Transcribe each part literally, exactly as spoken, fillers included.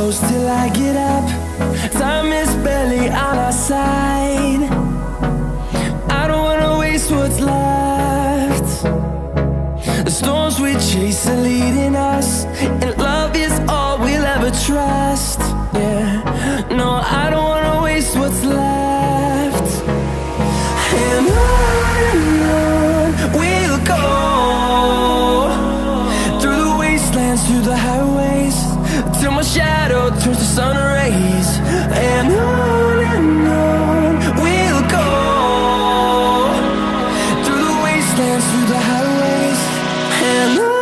close till I get up. Time is barely on our side. I don't wanna waste what's left. The storms we chase are leading us, and love is all we'll ever trust. Yeah, no, I don't wanna waste what's left. And on and on we'll go, through the wastelands, through the highways, till my shadow turns to sun rays. And on and on we'll go, through the wastelands, through the highways, and on.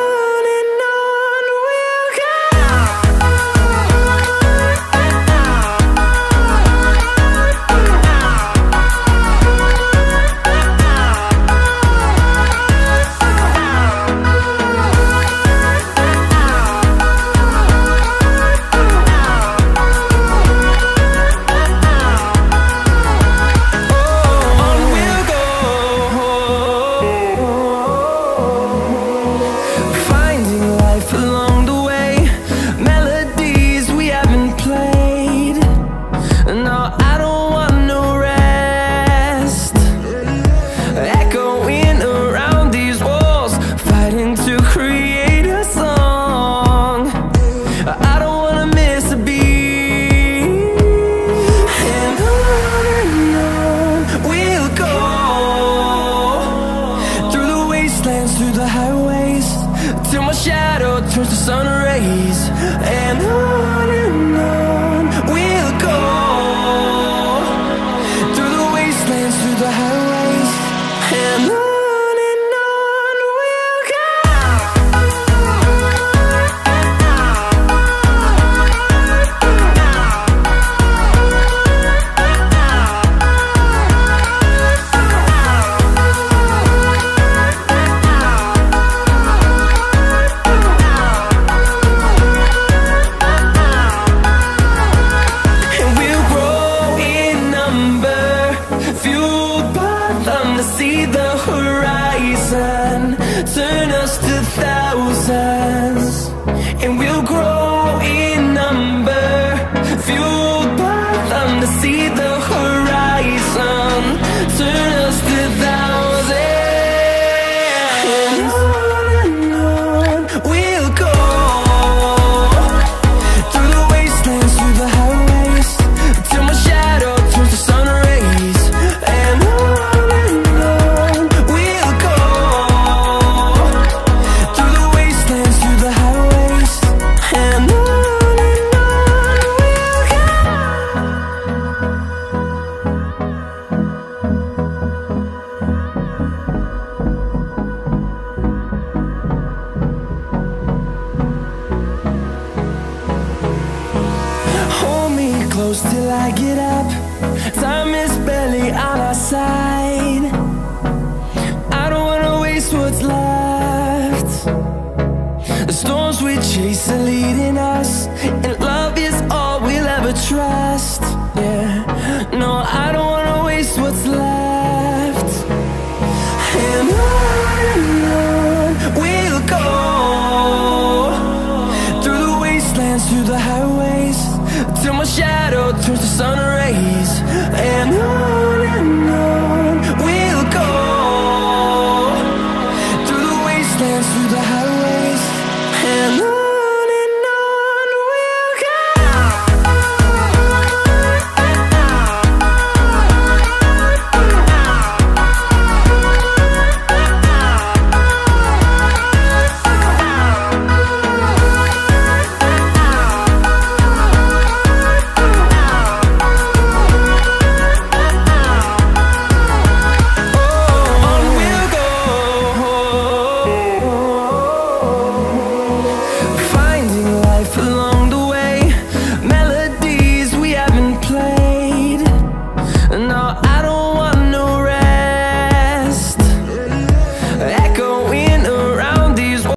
Through the highways, till my shadow turns to sun rays. And on and on we'll go, through the wastelands, through the highways, and on. See the horizon turn us to thousands, and we'll grow in number, fueled by them. To see the horizon turn us to thousands, and on and on we'll go, through the wastelands, through the highways, till my shadow turns to sun rays. And on close till I get up. Time is barely on our side. I don't wanna waste what's left. The storms we chase are leading us, and love is all we'll ever trust. Yeah, no, I don't wanna waste what's left.